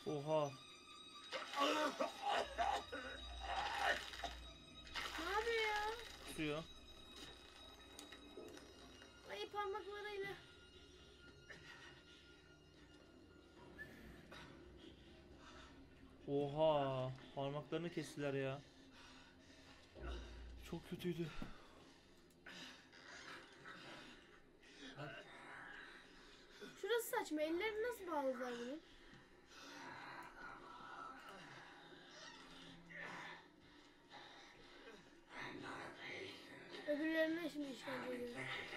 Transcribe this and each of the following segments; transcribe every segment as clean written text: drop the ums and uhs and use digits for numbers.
Oha. Ne yapıyor ya? Kusuyor. Ay parmaklarıyla. Oha. Parmaklarını kestiler ya. Çok kötüydü. Şurası saçma. Ellerini nasıl bağladılar bunu? Öbürlerine şimdi işkence ediyor.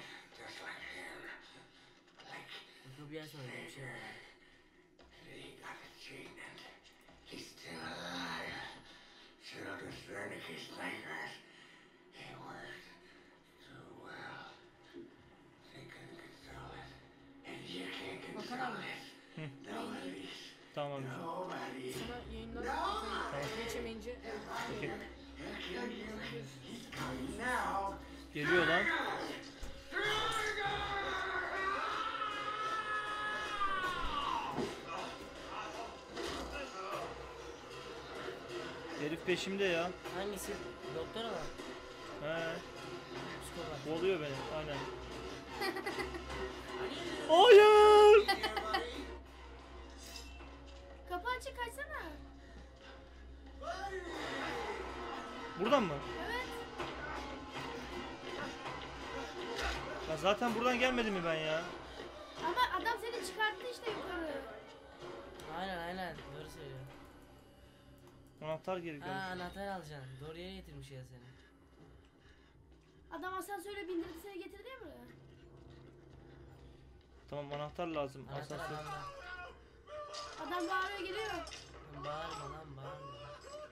Bu bir yer sonra bir şey var. Bakan abi. Tamam abicim. Sana yayından geçemeyince Okey. Geliyor lan. Herif peşimde ya. Hangisi? Doktor ama. He. Psikopat. Boğuluyor beni. Aynen. Hayır. Kapı açık, kaçsana. Buradan mı? Evet. Ya zaten buradan gelmedim mi ben ya? Ama adam seni çıkarttı işte yukarı. Aynen doğru söylüyor. Anahtar geri Ha gelmiş. anahtar alacaksın. Doğru yere getirmiş ya seni. Adam asansöre bindirdi seni getirdi ya buraya. Tamam anahtar lazım. Anahtar Asansör. adamda. Adam bağırıyor geliyor. Lan bağırma lan bağırma.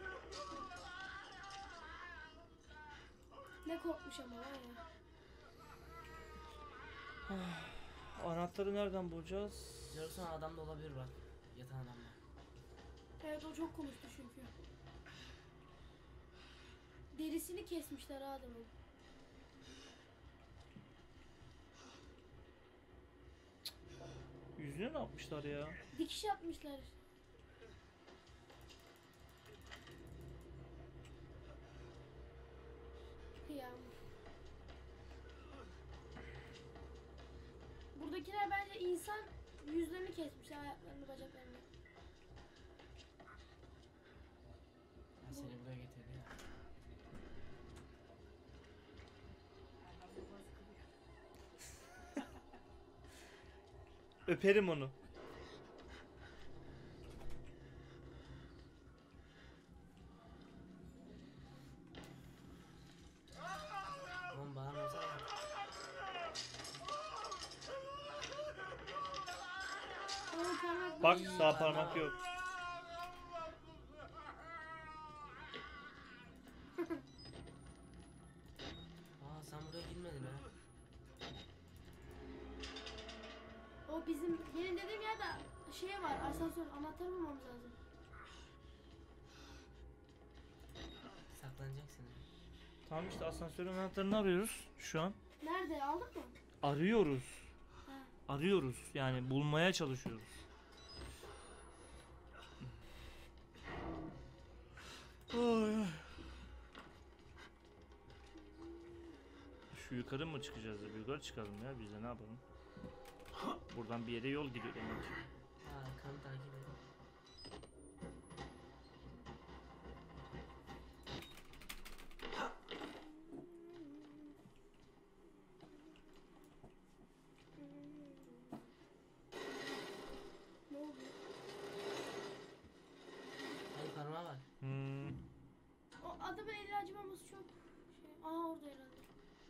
Ne korkmuş ama var ya. Anahtarı nereden bulacağız? Diyorsun adam da olabilir bak. Yatan adamda. Evet o çok konuştu çünkü. Derisini kesmişler adamın. Yüzüne ne yapmışlar ya? Dikiş yapmışlar. Ya. Buradakiler bence insan yüzlerini kesmişler, ayaklarını, bacaklarını. Ben seni buraya getirdim ya. Öperim onu. Oğlum bağırmasana. Onun parmak Bak böyle. sağ parmak yok. Aa sen buraya girmedin ha. O bizim benim dediğim yerde şey var, asansör, anahtar bulmamız lazım. Saklanacaksın. Tamam işte asansörün anahtarını arıyoruz şu an. Nerede, aldın mı? Arıyoruz. Ha. Arıyoruz yani bulmaya çalışıyoruz. Ay. Şu yukarı mı çıkacağız ya? Yukarı çıkalım ya biz de ne yapalım? Buradan bir yere yol gidiyor demek ki. Aa kan takip edin. Ne oldu? Hadi parmağa bak. O adamın eli acımaması çok şey. Aa orada herhalde.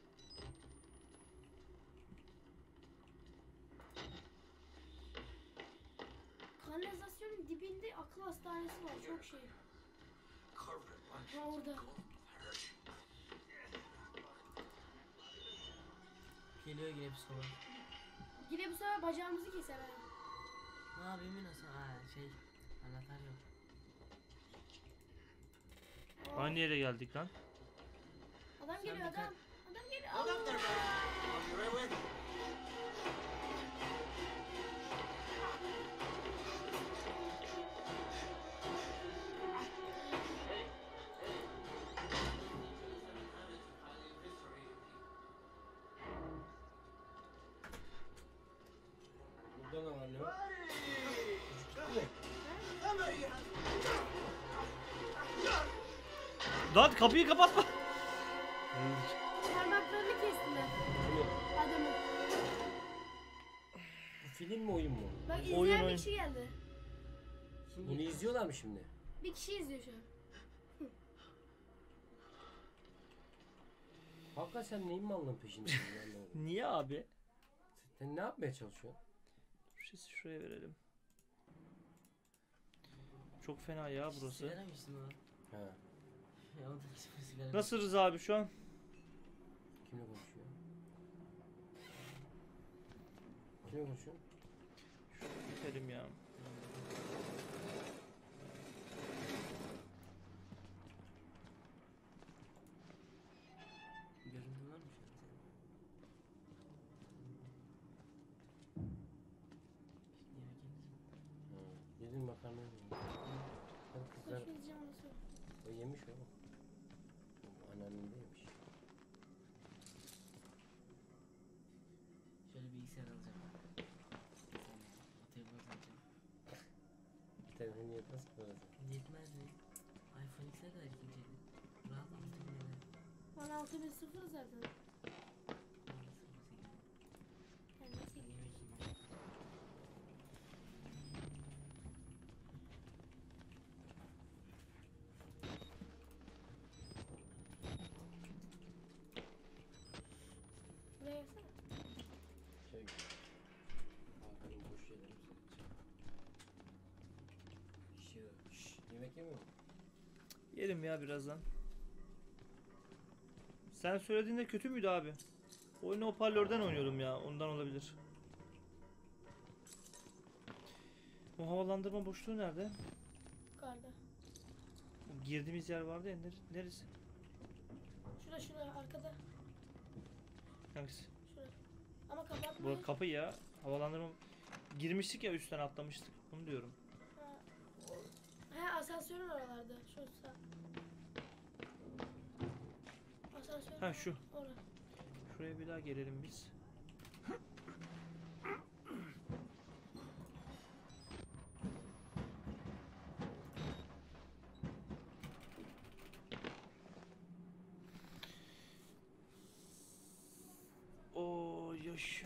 Kanalizasyonun dibinde akıl hastanesi var, çok şey. Ha orada. Geliyor yine psikopat. Yine bu sefer bacağımızı keser ha. Ne yapayım yine sen? Ha şey anahtar yok. Aynı yere geldik lan. Adam Sen geliyor dikkat- adam. Adam geliyor. Hold up there, fella. I'll be right with you. gitmiyor. Gitmiyor. Lan kapıyı kapatma. Parmaklarını kestiler. Kimi? Adamın. Bu film mi oyun mu? Bak Oyun, izleyen oyun. bir kişi geldi. Bunu izliyorlar mı şimdi? Bir kişi izliyor şu an. Hakan sen neyin mallığın peşindesin? Ben anlamadım. Niye abi? Sen ne yapmaya çalışıyorsun? Şuraya verelim. Çok fena ya burası. Sigara mı içtin o? Ha. Ya o da içme sigara. Nasıl Rıza abi şu an? Kimle konuşuyor? Kimle konuşuyor? Bitelim ya. Görüntü var mı şu an senin? Yemek yediniz mi? Ha. Yedin makarna yedin. Hadi kızlar. Koşu izleyeceğim onu sonra. O yemiş o. Anneannem de yemiş. Şöyle bilgisayar alacağım. Telefon alacağım. Telefonu yetmez ki parası. Yetmez mi? iPhone X'e kadar ikinci eli. Rahat 6.000 lira. Bana 6000 zaten. Yani nasıl Yemek yiyeyim. buraya yazsana. Şey. Hakan'ın boş şeylerini söyleyeceğim. Şşş. Yemek yemiyor musun? Yerim ya birazdan. Sen söylediğinde kötü müydü abi? Oyunu hoparlörden oynuyordum ya. Ondan olabilir. Bu havalandırma boşluğu nerede? Yukarıda. Bu girdiğimiz yer vardı ya. Neresi? Şurada arkada. Hangisi? Şurada. Ama kapatmayın. Bu kapı ya. Havalandırma. Girmiştik ya, üstten atlamıştık. Bunu diyorum. He asansörün oralarda. Şu sağ. Asansör. Ha şu. Orada. Şuraya bir daha gelelim biz. Oo yaş.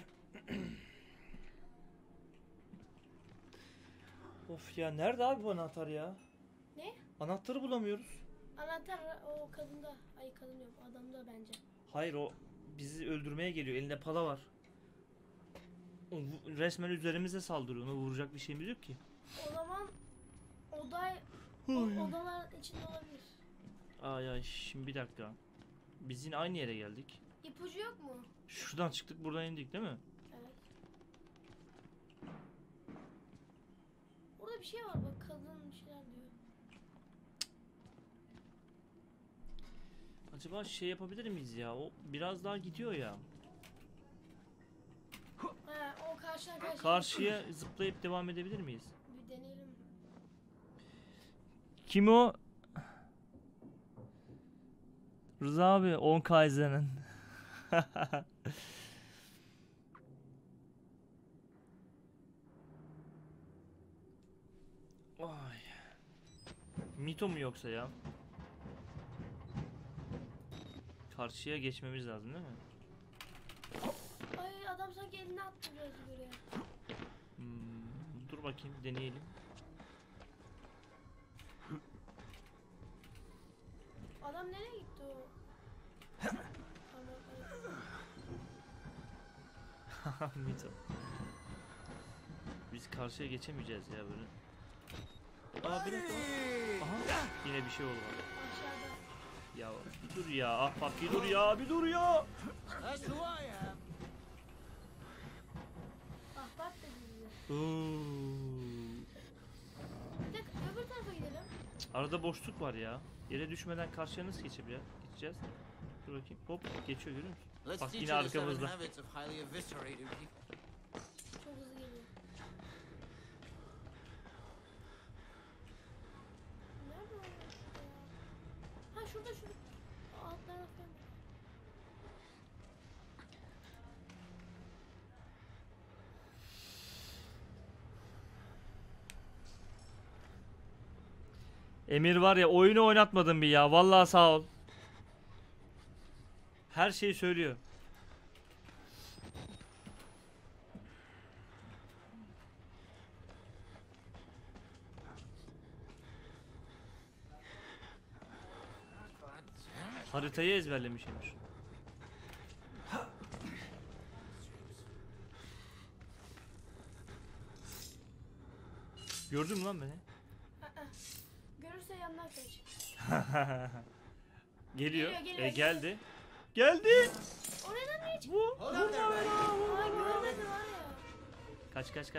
Of ya, nerede abi bu anahtar ya? Ne? Anahtarı bulamıyoruz. Anahtar o kadında. Ay kadın yok. Adamda bence. Hayır, o bizi öldürmeye geliyor. Elinde pala var. O resmen üzerimize saldırıyor. Ona vuracak bir şeyimiz yok ki. O zaman odalar içinde olabilir. Ay ay, şimdi bir dakika. Biz yine aynı yere geldik. İpucu yok mu? Şuradan çıktık, buradan indik değil mi? Evet. Orada bir şey var bak, kadın bir şeyler diyor. Acaba şey yapabilir miyiz ya? O biraz daha gidiyor ya. Ha, o karşıdan karşıya. Karşıya zıplayıp devam edebilir miyiz? Bir deneyelim. Kim o? Rıza abi, 10 Kaizen'in. Ay. Mito mu yoksa ya? Karşıya geçmemiz lazım değil mi? Ay adam sanki elini attı biraz buraya. Dur bakayım, deneyelim. Adam nereye gitti o? Mito. Biz karşıya geçemeyeceğiz ya böyle. Aa, bir dakika. Aha, yine bir şey oldu. Aşağıda. Ya bir dur ya, ahbap bir dur ya, bir dur ya. That's who I am. Ahbap da bizi. Bir dakika öbür tarafa gidelim. Arada boşluk var ya. Yere düşmeden karşıya nasıl geçeceğiz? Dur bakayım. Hop, geçiyor, görüyor musun? Let's Bak teach yine you the seven arkamızda. habits of highly eviscerated people. Çok hızlı geliyor. Nerede o ya? Ha şurada. Alt tarafta. Emir var ya, oyunu oynatmadın bir ya. Vallahi sağ ol. Her şeyi söylüyor. Haritayı ezberlemiş Emir. Gördün mü lan beni? Görürse yandan kaç. Geliyor. Geliyor, Geldi. Geldi. O neden niye çıktı? Bu. Ay görmedi var ya. Kaç. As.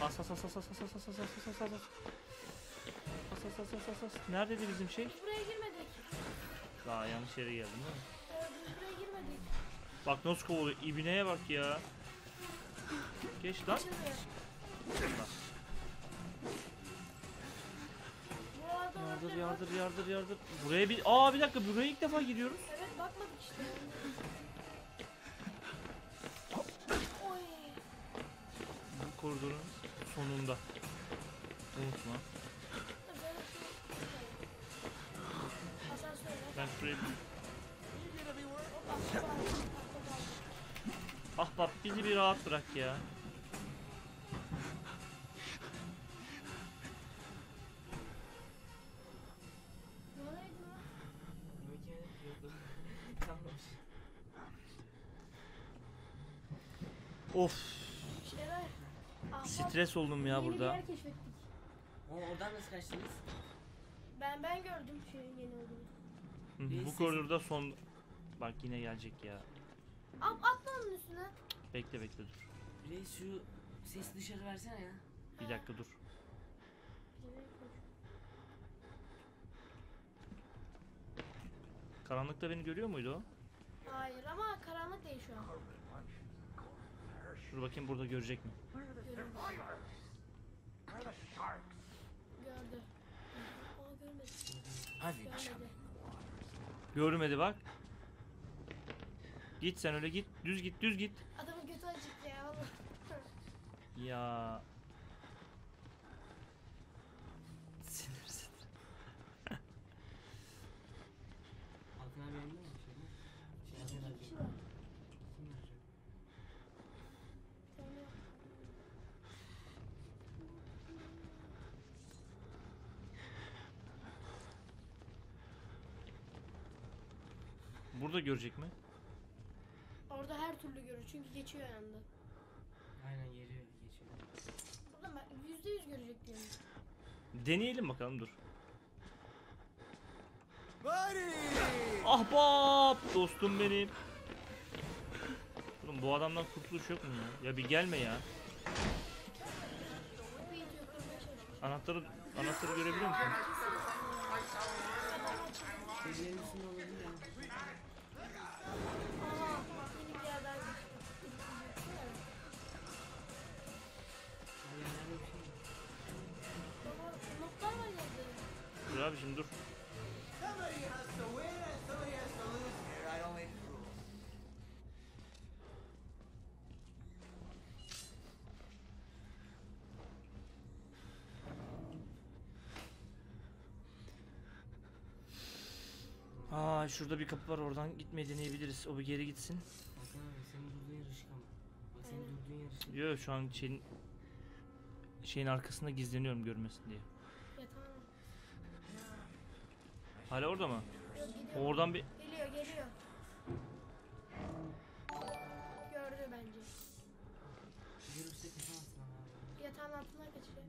Neredeydi bizim şey? Biz buraya girmedik. Daha yanlış yere geldim değil mi? Biz buraya girmedik. Bak nasıl kovalıyor. İbineye bak ya. Geç lan. Açılmıyor. Bak. Buralarda olabilir. Yardır. Buraya bir bir dakika, buraya ilk defa gidiyoruz. Evet bakmadık işte. Oy. Bu koridorun sonunda. Unutma. Asansör var. Ben şuraya bir... Hop, Ahbap bizi bir rahat bırak ya. ne olaydı lan? Kalmamış. Of. Şeyler. Ahbap, Stres oldum ya yeni bir burada. yer keşfettik. Oradan nasıl kaçtınız? Ben gördüm şeyin yeni olduğunu. Bu koridorda son... Bak yine gelecek ya. Atla onun üstüne. Bekle dur. Reis şu sesi dışarı versene ya. Bir dakika dur. Karanlıkta beni görüyor muydu o? Hayır ama karanlık değil şu an. Dur bakayım burada görecek mi? Gördü. Gördü. Görmedi. Görmedi. Görmedi bak. Git sen öyle git. Düz git. Adamın götü açık ya oğlum. Ya. Sinir. Hakan abi yanında mı? Şey İki kişi var. Kim var? Bir tane yok. Burada görecek mi? Orada her türlü görür çünkü geçiyor yanında. Aynen geçiyor. Burada ben %100 görecek diyorum. Deneyelim bakalım dur. Buddy! Ahbap dostum benim. Oğlum bu adamdan kurtuluş yok mu ya? Ya bir gelme ya. Kapıyı itiyor kırmaya çalışıyor. Anahtarı görebiliyor musun? Şeylerin üstünde olabilir ya. Aha yeni bir yerden geçti. Abi yerlerde bir şey var. Baba notlar var yerde. Dur abi şimdi dur. Somebody has to win and somebody has to lose here. I don't make the rules. Şurada bir kapı var, oradan gitmeyi deneyebiliriz. O bir geri gitsin. Hakan abi senin durduğun yer ışık ama. Bak senin durduğun yer ışık. Yo şu an şeyin arkasında gizleniyorum görmesin diye. Ya tamam. Hala orada mı? Yok gidiyor. Oradan bir Geliyor. Gördü bence. Görürse kaçamazsın abi. Yatağın altından kaçıyor.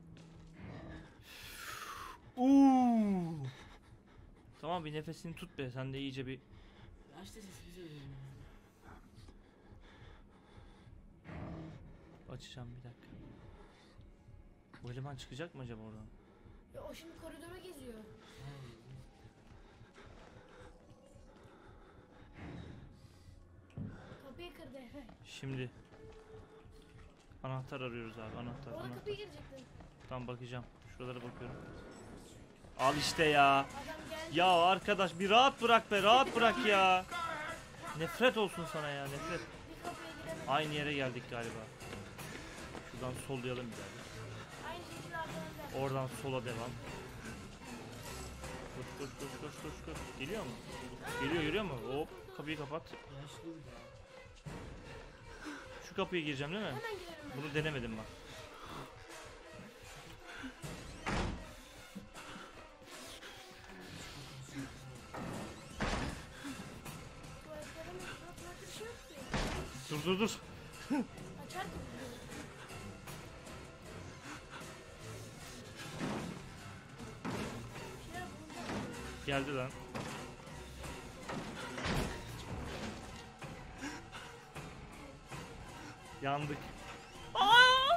Tamam bir nefesini tut be. Sen de iyice bir Aç da sesi bize öğrenelim. açacağım bir dakika. Bu eleman çıkacak mı acaba oradan? Ya o şimdi koridora geziyor. Kapıyı kırdı. Şimdi anahtar arıyoruz abi. Anahtar. Orada kapıya girecektin. Tamam bakacağım. Şuralara bakıyorum. Al işte ya. Adam geldi. Ya arkadaş bir rahat bırak be. Rahat bırak ya. Nefret olsun sana ya. Nefret. Bir kapıya giremedi. Aynı yere geldik galiba. Şuradan sollayalım bir daha. Aynı şekilde arkadan geldi. Oradan sola devam. Koş. Geliyor mu? Geliyor mu? Hop, kapıyı kapat. Yaşlı bir daha. Şu kapıya gireceğim değil mi? Hemen girelim. Bunu denemedim bak. Tuvaletlere mi? Tuvalette bir şey yok ki. Dur. Açar mı? Bir şeyler bulunacak. Geldi lan. Yandık. Aa!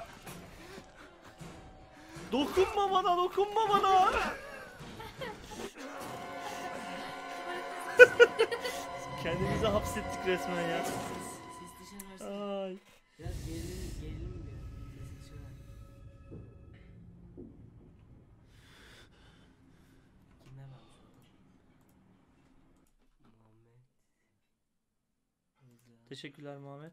Dokunma bana. Kendimizi hapsettik resmen ya. Ses dışarı versene. Ay. Biraz gerilim diyor. Ses dışarı ver. Kimler varmış orada? Muhammed. Rıza. Teşekkürler Muhammed.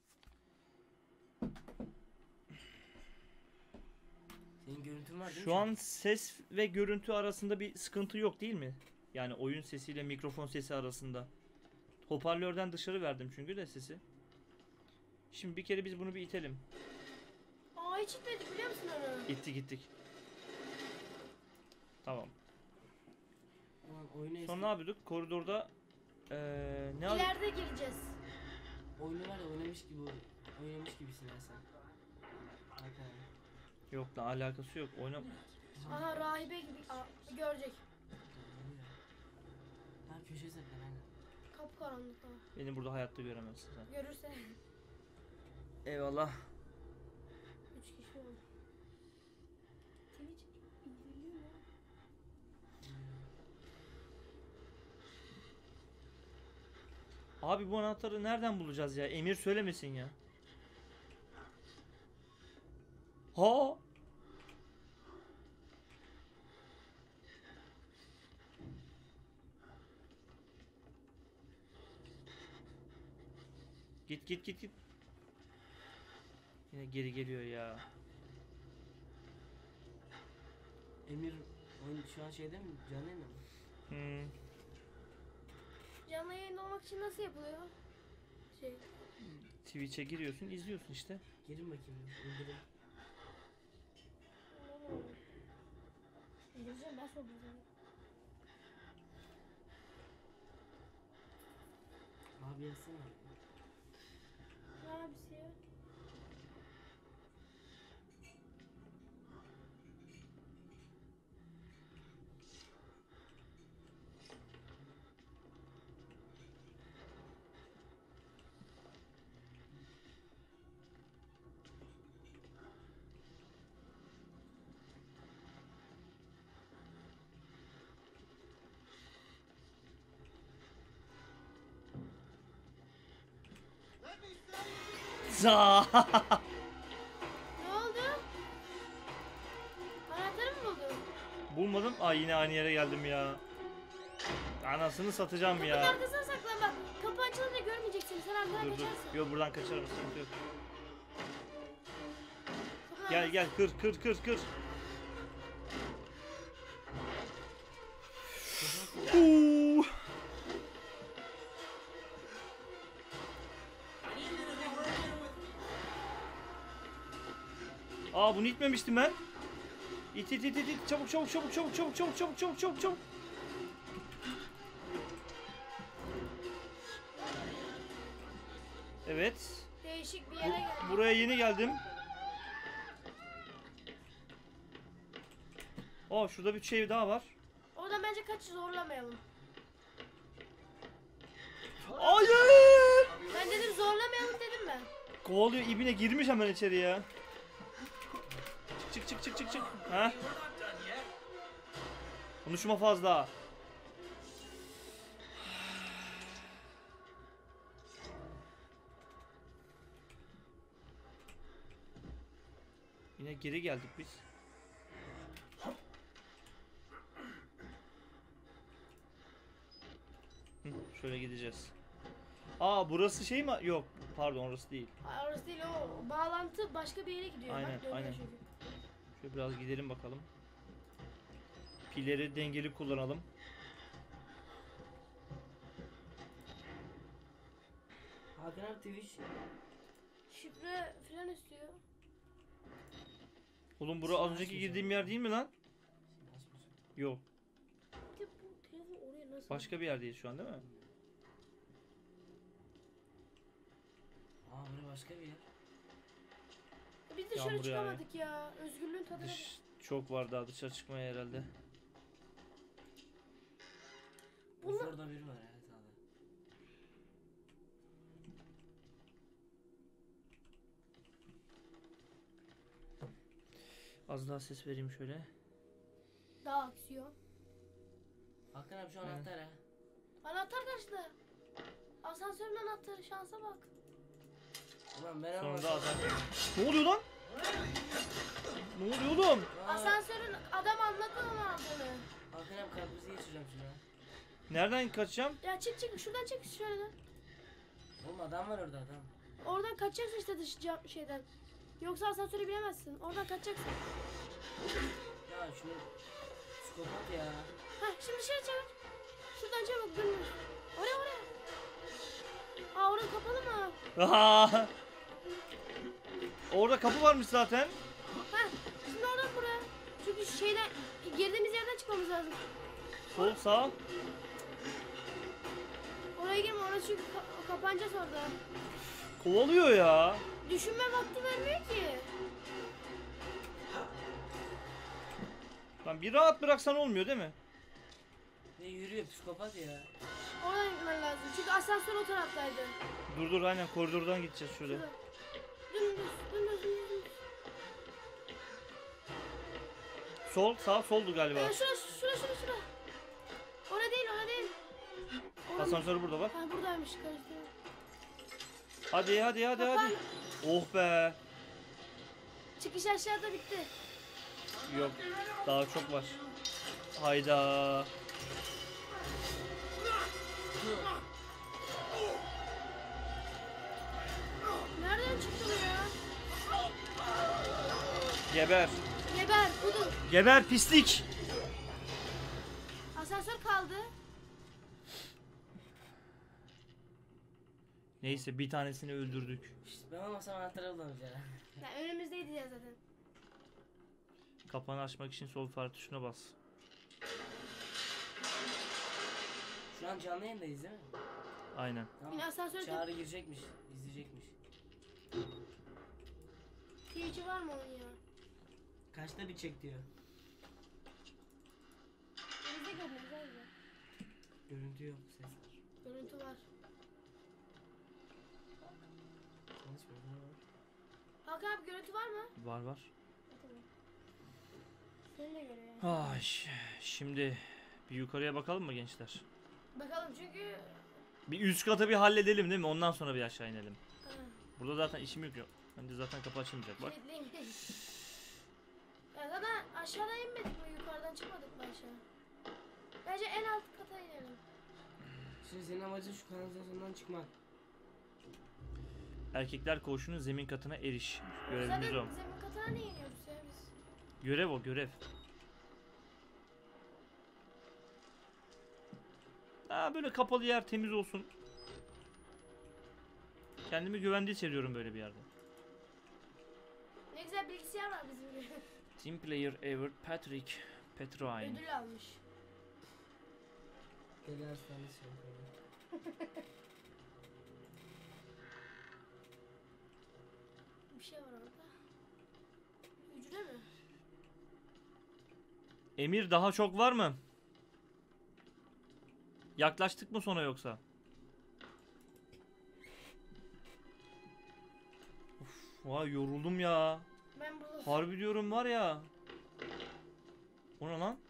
Senin görüntün var değil mi? Şu an ses ve görüntü arasında bir sıkıntı yok değil mi? Yani oyun sesiyle mikrofon sesi arasında. Hoparlörden dışarı verdim çünkü de sesi. Şimdi bir kere biz bunu bir itelim. Aa hiç gitmedik biliyor musun onu? Gittik. Tamam. Ulan oyunu Sonra ne yapıyorduk? Koridorda ne al- İleride gireceğiz. oyunu var ya oynamış gibisin ya sen. Hakikaten. Yok lan alakası yok. Oyna Aha rahibe gibi. Aa, görecek. Ha köşe saklan aynen. Kapkaranlık ha. beni burada hayatta göremezsin sen. Görürse. Eyvallah. 3 kişi oldu. Twitch indiriliyor mu? Abi bu anahtarı nereden bulacağız ya? Emir söylemesin ya. Ha? Git. Yine geri geliyor ya. Emir oyun şu an şeyde mi? Canlı yayında mı? Hmm. Canlı yayında olmak için nasıl yapılıyor? Twitch'e giriyorsun, izliyorsun işte. Girin bakayım. İndirin. İngilizce nasıl oluyor? Abi yazsana. Ne abisi ya? Za. Ne oldu? Anahtarı mı buldun? Bulmadım. Ay yine aynı yere geldim ya. Anasını satacağım Kapının ya. arkasına saklan bak. Kapı açılınca görmeyeceksin. Sen arkadan Dur. geçersin. Yo buradan kaçarım, sıkıntı yok. Kapının Gel kır. Aa bunu itmemiştim ben. İt. Çabuk. Evet. Değişik bir yere geldi. Buraya yeni geldim. Oh şurada bir şey daha var. Oradan bence kaç zorlamayalım. Hayır! Ben dedim zorlamayalım dedim ben. Kovalıyor, ibine girmiş hemen içeri ya. Çık. Ha? Konuşma fazla. Yine geri geldik biz. Hı, şöyle gideceğiz. Aa burası şey mi? Yok pardon orası değil. Ay, orası değil o bağlantı başka bir yere gidiyor. Aynen, Bak, dönüyor aynen. çünkü. Şöyle biraz gidelim bakalım. Pilleri dengeli kullanalım. Hakan abi Twitch. Şifre falan istiyor. Oğlum bura az önceki girdiğim yer değil mi lan? Yok. Bir de bu telefon oraya nasıl? Başka bir yerdeyiz şu an değil mi? Aa bura başka bir yer. Biz dışarı Yağmur yağıyor. çıkamadık ya. Özgürlüğün tadına Dış, çok var daha dışarı çıkmaya herhalde. Bunlar- Orada biri var ya sağda. Az daha ses vereyim şöyle. daha aksiyon. Hakan abi şu Evet. anahtar ha. Anahtar kaçtı. Asansörün anahtarı, şansa bak. Ulan ben Sonunda almasam. adam. Ne oluyor lan? Ne oluyor oğlum? Aa, Asansörün adam anlattı onu aldığını. Hakan abi karpuzu geçireceğim şuna. Nereden kaçacağım? Ya çık şuradan çık şöyle. Oğlum adam var orada adam. Oradan kaçacaksın işte şeyden. Yoksa asansörü bilemezsin. Oradan kaçacaksın. Ya şunu psikopat ya. Heh şimdi dışarı çevir. Şuradan çabuk dönüyor. Oraya. Aa orası kapalı mı? Aa! Orada kapı varmış zaten. Heh şimdi oradan buraya. Çünkü şeyden girdiğimiz yerden çıkmamız lazım. Sol sağ. Oraya girme orası çünkü kapanacağız orada. Kovalıyor ya. Düşünme vakti vermiyor ki. Lan bir rahat bıraksan olmuyor değil mi? Ne yürüyor psikopat ya. Oradan gitmen lazım. Çünkü asansör o taraftaydı. Dur aynen koridordan gideceğiz şöyle. Şurada. Dümdüz. Sol sağ soldu galiba. Şura. Orada değil. Orada- Asansör burada bak. Ha buradaymış karıştırma. Hadi. Oh be. Çıkış aşağıda bitti. Yok. Daha çok var. Hayda. Nereden çıktı bu ya? Geber. Geber budur. Geber pislik. Asansör kaldı. Neyse bir tanesini öldürdük. İşte ben olmasam anahtarı kullanacağım. Ya önümüzdeydi ya zaten. Kapağını açmak için sol fare tuşuna bas. Şu an canlı yayındayız değil mi? Aynen. Tamam. Yine asansör Çağrı girecekmiş, izleyecekmiş. Twitch'i var mı onun ya? Kaçta bir çek diyor. Bizde görünüyor abi. Görüntü yok, ses var. Görüntü var. Konuşma, ne var? Hakan abi görüntü var mı? Var. Tamam. Seni de görüyor yani. Ay, şimdi bir yukarıya bakalım mı gençler? Bakalım çünkü... Bir üst katı bir halledelim değil mi? Ondan sonra bir aşağı inelim. Ha, Burada zaten işim yok. Bence zaten kapı açılmayacak bak. kilitliymiş. Ya zaten aşağıdan inmedik mi? Yukarıdan çıkmadık mı aşağı? Bence en alt kata inelim. Şimdi senin amacın şu kanalizasyondan çıkmak. Erkekler koğuşunun zemin katına eriş. Görevimiz Zaten o. zemin katına niye iniyoruz ya biz? Görev o görev. Böyle kapalı yer temiz olsun. Kendimi güvende hissediyorum böyle bir yerde. Ne güzel bilgisayar var bizim gibi. Team player Ever Patrick Petrine. Ödül almış. Deli hastanesi yok. Bir şey var orada. Hücre mi? Emir daha çok var mı? Yaklaştık mı sona yoksa? Of, vay yoruldum ya. Ben burada... Harbi diyorum var ya. O ne lan?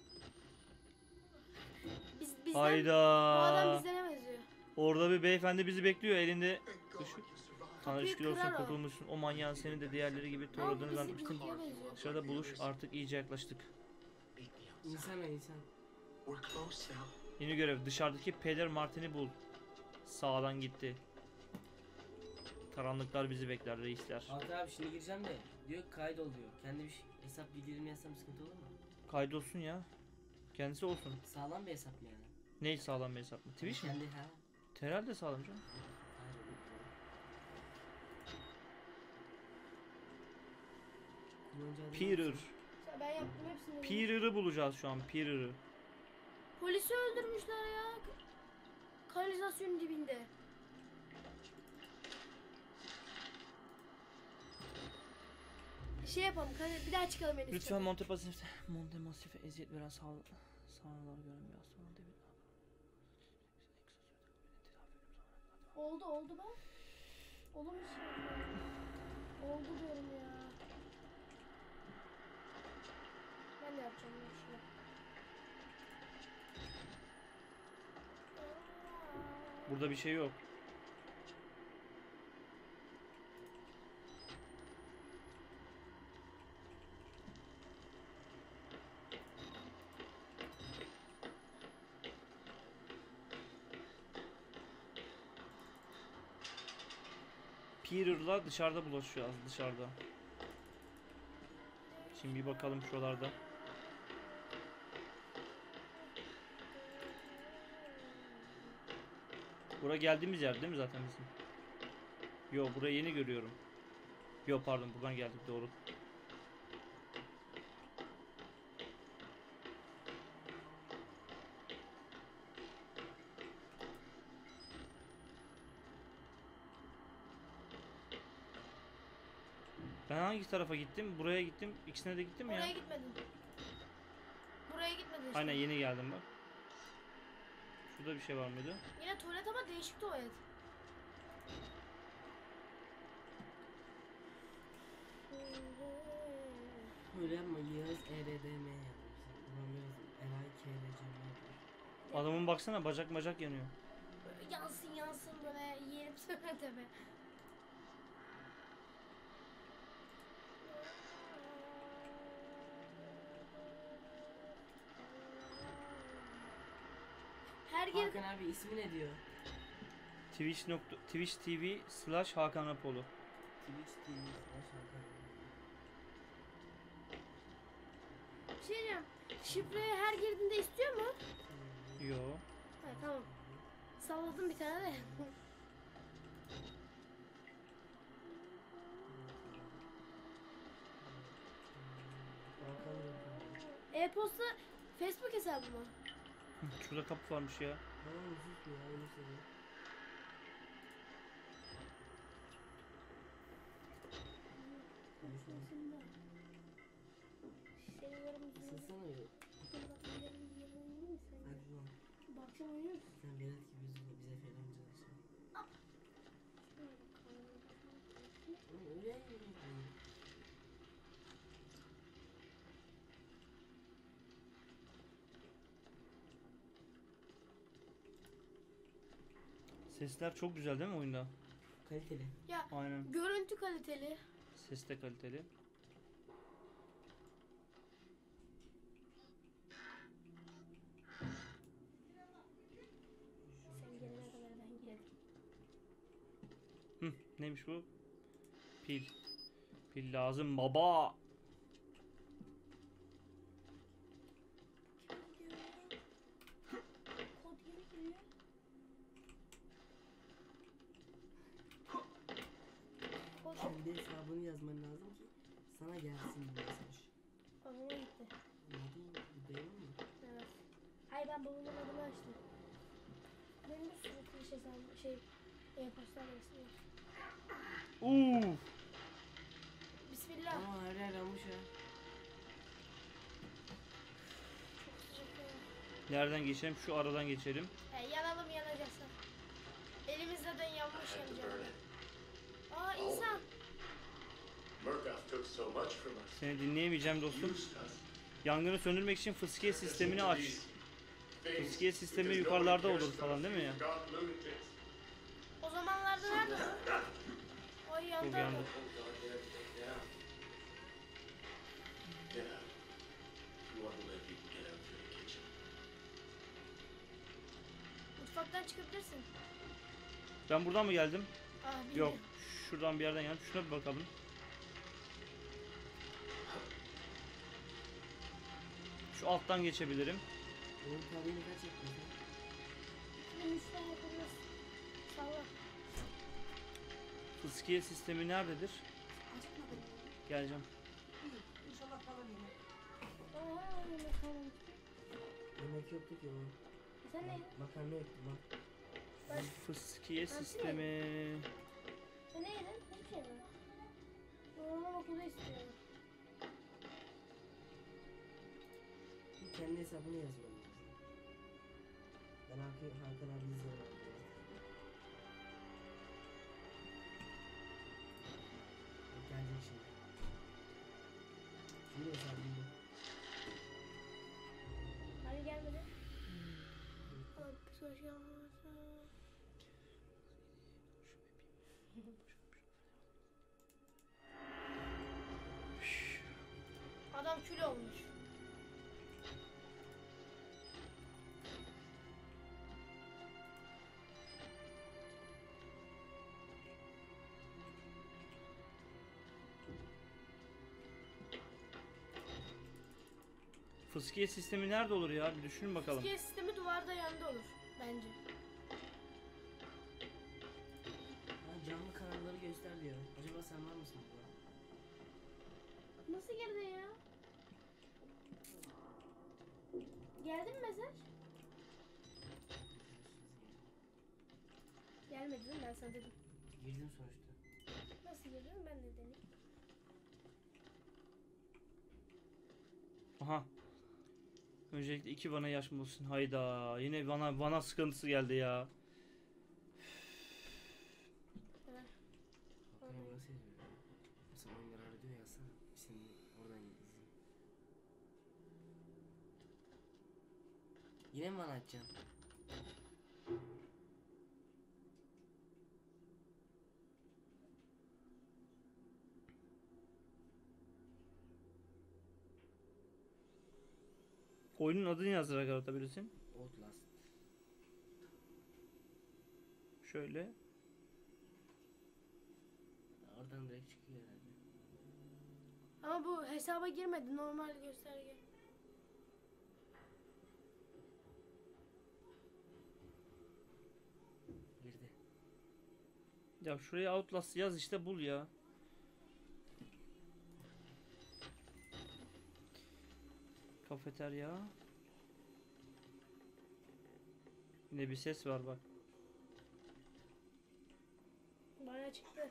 Bizden... Hayda. Bu adam bizden ne benziyor? Orada bir beyefendi bizi bekliyor elinde ışık. Tanrı Kapıyı şükür olsun kırar o. kurtulmuşsun. O manyağın seni de diğerleri gibi Ama torladığını bu zannetmiştim. bizimkiye benziyor. Dışarıda buluş artık iyice yaklaştık. İnsan o insan. We're close now. Yeni görev dışarıdaki Peder Martin'i bul. Sağdan gitti. Karanlıklar bizi bekler reisler. Hakan abi şimdi gireceğim de diyor kaydol diyor. Kendi bir hesap bilgilerimi yazsam sıkıntı olur mu? Kaydolsun ya. Kendisi olsun. Sağlam bir hesap mı yani? Ney sağlam bir hesap mı? Twitch mi? Kendi ha. Herhalde sağlam canım. Hayır. Kullanıcı adını Peter. yapsana. Ben yaptım hepsini. Peter'ı bulacağız şu an. Peter'ı. Polisi öldürmüşler ya. Kanalizasyonun dibinde. Şey yapalım, bir daha çıkalım en üstte. Lütfen Monte Massif'e eziyet veren sağlıklar gören bir hasta değil. Oldu bak. Olur mu şey? Oldu diyorum ya. Ben de yapacağım bir şey. Burada bir şey yok. Peter'la dışarıda bulaşacağız, dışarıda. Şimdi bir bakalım şuralarda. Bura geldiğimiz yer değil mi zaten bizim? Yo, burayı yeni görüyorum. Yo pardon, buradan geldik, doğru. Ben hangi tarafa gittim? Buraya gittim. İkisine de gittim mi ya? Oraya gitmedin. Buraya gitmedin işte. Aynen, yeni geldim bak. Şurada bir şey var mıydı? Yine tuvalet ama değişik tuvalet. Öyle yapma, Yağız ERDM yapmış. Ulan Yağız Eray KRCM yapmış. Adamın baksana, bacak yanıyor. Yansın böyle yiyelim sonra tabi. Her yer Hakan abi ismi ne diyor? Twitch TV/Hakan Rapolu. Twitch TV Hakan. şey diyeceğim. Şifreyi her girdiğinde istiyor mu? Yo. Ha, tamam. Salladım bir tane de. Hakan Rapolu. E-posta Facebook hesabı mı? Şurada kapı varmış ya. Bana müzik mi ya, onu söyle. Isınsana bir. Hadi lan. Bu akşam oynuyor musun? Sen Berat gibi bize falan çalışın. Öyle mi? Sesler çok güzel değil mi oyunda? Kaliteli. Ya Aynen. görüntü kaliteli. Ses de kaliteli. Sen gelene kadar ben geldim. Hı, neymiş bu? Pil. Pil lazım baba. Kod geliyor. Kod Kendi hesabını yazman lazım ki sana gelsin bu mesaj. babama gitti. Anladın mı? Bu değil mi? Evet. Ay ben babamın adını açtım. Benim bir sürü kliş hesabım e-posta adresi var. Bismillah. Ama her yer yanmış ya. Çok sıcak ya. Nereden geçelim? Şu aradan geçelim. Yanalım yanacaksa. Elimiz zaten yanmış yanacak. Aa insan. Murkoff took so much from us. Seni dinleyemeyeceğim dostum. Used us. Yangını söndürmek için fıskiye sistemini aç. Things Fıskiye sistemi because yukarılarda nobody olur cares falan about değil mi ya? forgot lunatics. O zamanlarda nerede o? Ay Bu yandı. yandı. Hold on, get down. Get out. If you want to live, you can get out through the kitchen. Mutfaktan çıkabilirsin. Ben buradan mı geldim? Aa, bilmiyorum. Yok. Şuradan bir yerden geldim. Şuna bir bakalım. Şu alttan geçebilirim. Onun tarihini kaç yaptın sen? 2003'te yapabiliriz. Salla. Fıskiye sistemi nerededir? Geleceğim. Aynen. Yemek yoktu ki o. Sen ne yedin? Makarna yoktu bak. Ben, Fıskiye Ben sistemi. sen ne yedin? Hiçbir şey mi? Normal okulda istiyorum. Kendi hesabını yazmam lazım. Ben Hakan abi izliyorum. Gelecek şimdi. Şimdi hesabım bu. Hani gelmedi? Abi psikolojik anlamda. Adam kül olmuş. Fıskiye sistemi nerede olur ya? Bir düşünün bakalım. Fıskiye sistemi duvarda yanında olur bence. Ha, canlı kanalları göster diyor. Acaba sen var mısın burada? Nasıl girdin ya? Geldi mi mesaj? Gelmedi değil mi? Ben sana dedim. Girdim sonuçta. Nasıl girdin? Ben de deneyim. Aha. Öncelikle 2 bana yaş mı olsun? Hayda. Yine bana sıkıntısı geldi ya. Evet. Hakan abi nasıl yazıyor? Mesela oyunları arıyor yazsana. Seni oradan izleyeyim. Yine mi bana açacaksın? Oyunun adını yazdırarak aratabilirsin. Outlast. Şöyle. Oradan direkt çıkıyor herhalde. Ama bu hesaba girmedi. Normal gösterge. Girdi. Ya şuraya Outlast yaz işte bul ya. Kafeterya. Yine bir ses var bak. Bana çıktı.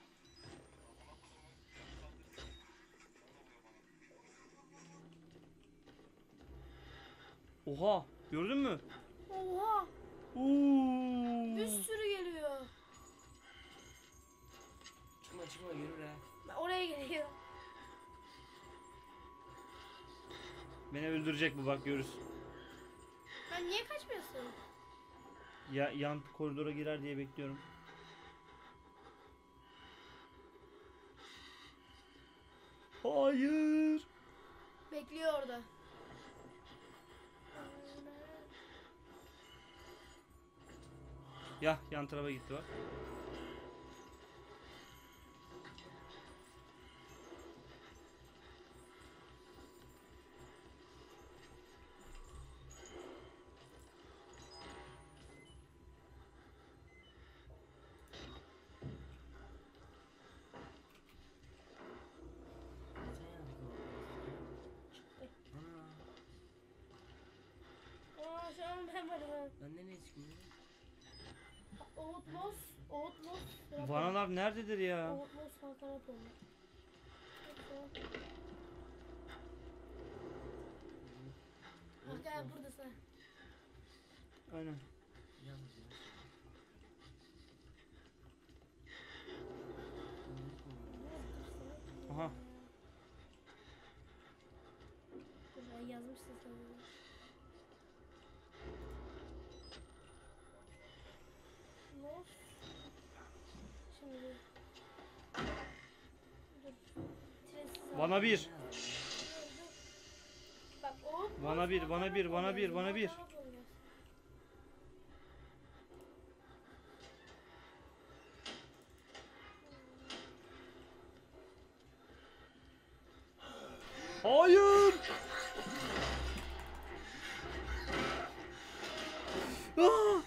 Oha, gördün mü? Oha! Oo. Bir sürü geliyor. Çıkma yürü ha. Oraya geliyor. Beni öldürecek bu bak görürsün. Ben niye kaçmıyorsun? Ya yan koridora girer diye bekliyorum. Hayır. Bekliyor orada. Ya yan tarafa gitti bak. Aa şu an ben varım. Lan nereye çıkıyor? Outlaws. Vanalar nerededir ya? Outlaws Hakan Apo'nun. Hakan buradasın. Aynen. Yaz. Aha. Ben yazmışsın sanırım. Los. Şimdi dur. Trensiz Bana al. bir. Bak o. Bana bir, bana bir, bana bir, bana bir. Hayır. Ah!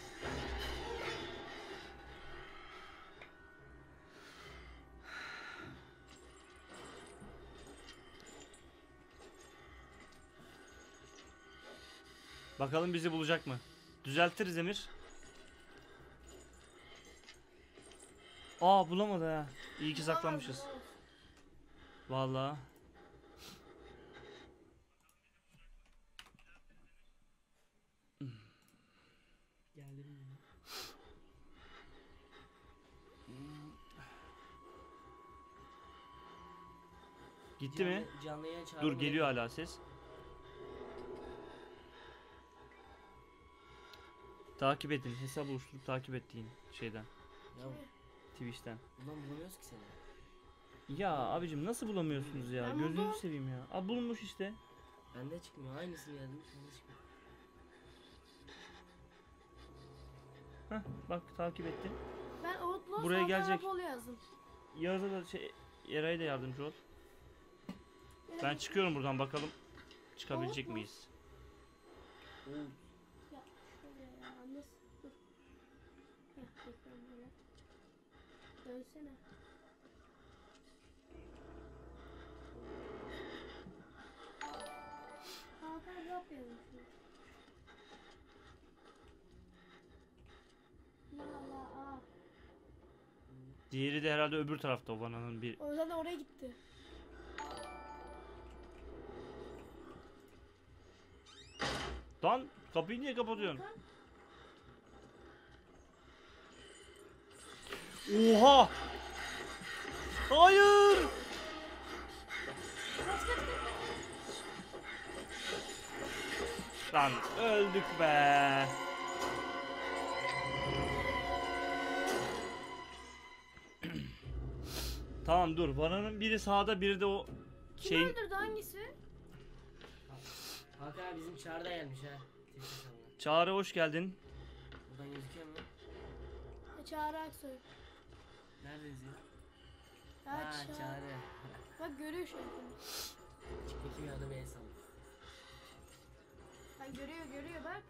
Bakalım bizi bulacak mı? Düzeltiriz Emir. Aa bulamadı ha. İyi ki saklanmışız. Vallahi. Geldim mi? Gitti mi? Canlı yayın çağrı Dur mı geliyor yapıyor? hala ses. Takip edin. Hesap oluşturup takip ettiğin şeyden. Ya Twitch'ten. ulan bulamıyoruz ki seni. Ya abicim nasıl bulamıyorsunuz ya? Ben Gözünüzü buldum. seveyim ya. Aa bulunmuş işte. Bende çıkmıyor. Aynısını yazmış. Bende çıkmıyor. Heh bak takip ettim. Ben Outlaw Buraya gelecek. Rapol yazdım. Yağız'a da Eray'a da yardımcı ol. Ben çıkıyorum buradan bakalım. Çıkabilecek Oldu. miyiz? Oo. Ya şöyle ya. Nasıl? Dur. Heh, ekran böyle. Dönsene. Hakan rap yazmış. La la a. Diğeri de herhalde öbür tarafta o vananın bir. O zaten oraya gitti. Lan kapıyı niye kapatıyorsun? Oha! Hayır! Lan öldük be. Tamam dur. Vananın biri sağda, biri de o Kim şeyin. öldürdü hangisi? Hakan abi bizim çağrı da gelmiş ha. Twitch hesabına. Çağrı hoş geldin. Buradan gözüküyor mu? Çağrı Aksoy. Nerede yazıyor? Ya Ha Çağrı. çağrı. Bak görüyor şu an. Çık bakayım ya da bir el salla. Ha görüyor bak.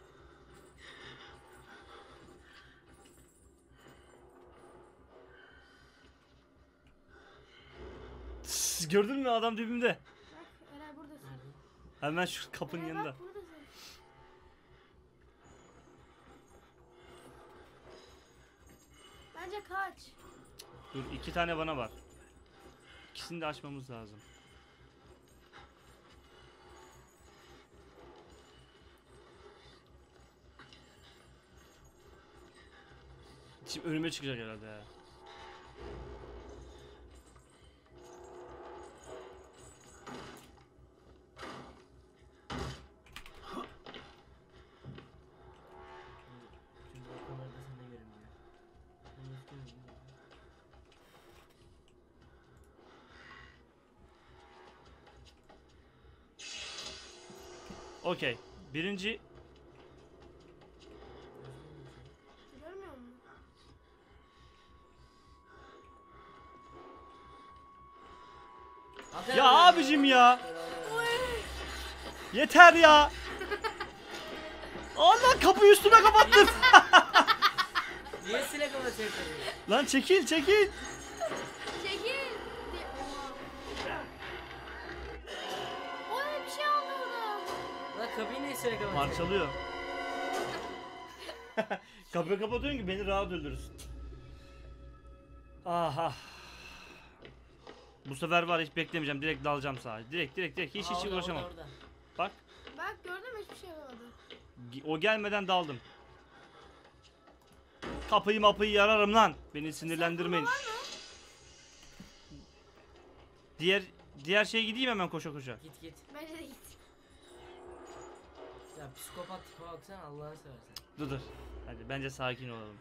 Tss, gördün mü adam dibimde. Bak Eray buradasın. Nerede? Hemen şu kapının Eray yanında. bak buradasın. Bence kaç. Dur 2 tane vana var. İkisini de açmamız lazım. Şimdi önüme çıkacak herhalde ya. Şimdi o kamerada sen de görünmüyor. Ben gözüküyor muyum? Okey. Birinci Görmüyor musun? Hakan ya abi. abicim ya. Yeter ya. Allah kapıyı üstüme kapattın. Niye sinek kapatıyor kapıyı? Lan çekil çekil. Çekil. Oy bir şey aldı oradan. Lan kapıyı niye sinek kapatıyor? Parçalıyor. Kapıyı kapatıyorsun ki beni rahat öldürürsün. Aha. Bu sefer var hiç beklemeyeceğim. Direkt dalacağım sağa. Direkt hiç Aa, orada, uğraşamam. orada. Bak Bak gördün mü hiçbir şey olmadı. o gelmeden daldım. Kapıyı mapıyı yararım lan. Beni sinirlendirmeyin. Diğer şeye gideyim hemen koşa koşa. Git. Bence de git. Ya psikopat tipe baksana Allah'ını seversen. Dur. Hadi bence sakin olalım.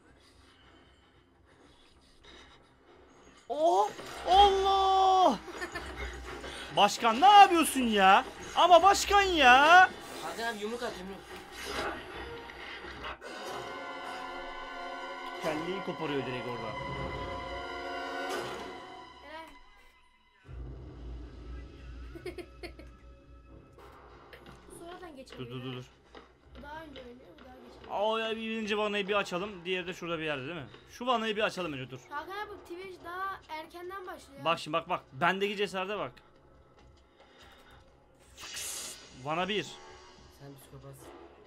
Oh! Allah! Başkan ne yapıyorsun ya? Ama başkan ya. Hakan abi yumruk at yumruk. Kelleyi koparıyor direkt orada. Eray. Sonradan geçiyor. Dur. Bu daha önce oynuyor, bu daha geçiyor. Aa ya birinci vanayı bir açalım. Diğeri de şurada bir yerde değil mi? Şu vanayı bir açalım önce dur. Hakan abi bu Twitch daha erkenden başlıyor. Bak şimdi bak. Bendeki cesarete bak. Vana 1. Sen psikopatsın.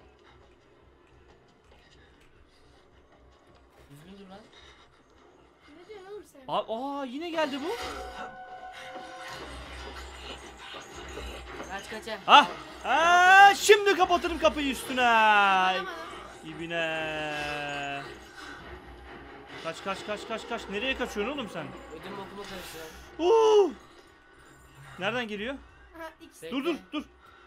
Düzgün dur lan. Ne diyorsun oğlum sen? Aa yine geldi bu. Kaç kaça. Şimdi kapatırım kapıyı üstüne. Alamadım. İbine. Kaç. Nereye kaçıyorsun oğlum sen? Ödüm okuma karıştı. Nereden geliyor? Aha ikisi. Bekle. Dur.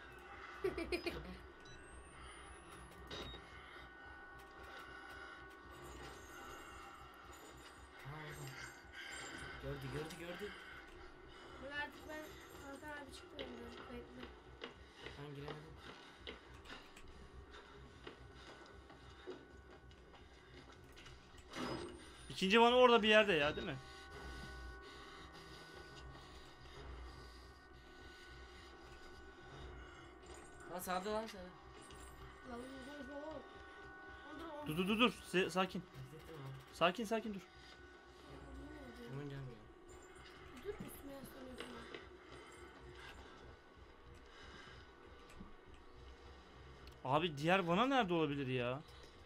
Gördü. Bak artık ben Hakan abi çıktı önümden. Kayıtlı. Ben giremedim. İkinci vana orada bir yerde ya, değil mi? Lan sağda lan sağda. Lan dur. Dur. Sakin. Sakin dur. Aman canım ya. Dur üstüme yaslanıyorsun. Abi diğer vana nerede olabilir ya?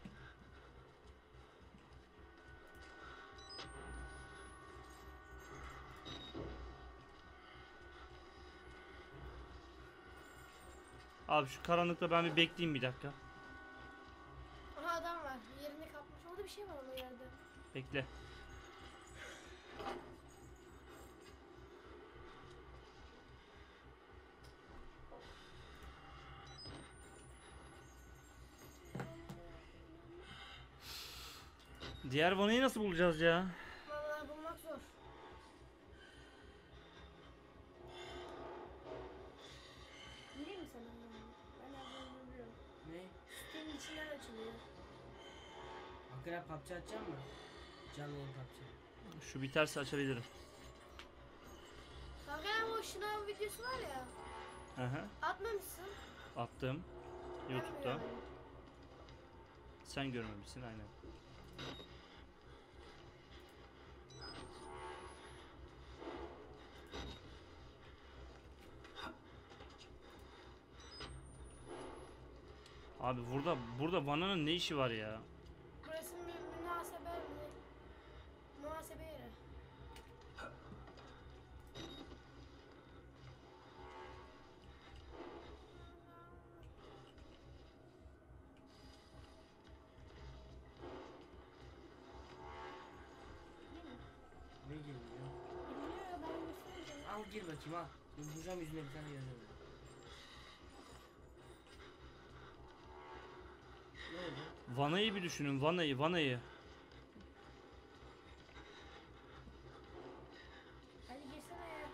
Abi şu karanlıkta ben bir bekleyeyim bir dakika. Aha adam var. Yerini kapmış. Orada bir şey var ama yerde. Bekle. Diğer vanayı nasıl bulacağız ya? Vallahi bulmak zor. Bileyim mi sana? Ben nereden biliyorum. Ne? Sitenin içinden açılıyor. Hakikaten PUBG atacak mı? Canlı yayın PUBG. Şu biterse açabilirim. Hakan abi o şınav videosu var ya. Aha, Atmamışsın. attım. Ben YouTube'da. görmedim. Sen görmemişsin aynen. Abi burada vananın ne işi var ya? Burası münasebe mi? Muhasebe yeri. Ne geliyor? Bilmiyor ya ben göstereceğim. Al gir bakayım al. Şimdi vuracağım yüzüne bir tane yazıyorum. Ne oldu? Vanayı bir düşünün, vanayı. Hadi girsene ya.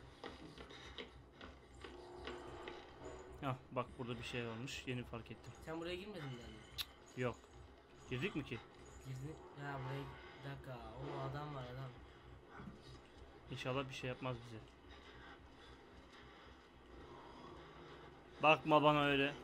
Hah bak burada bir şey olmuş. Yeni fark ettim. Sen buraya girmedin mi yani? Yok. Girdik mi ki? Girdin. Ya buraya bir dakika. O adam var adam. İnşallah bir şey yapmaz bize. Bakma bana öyle.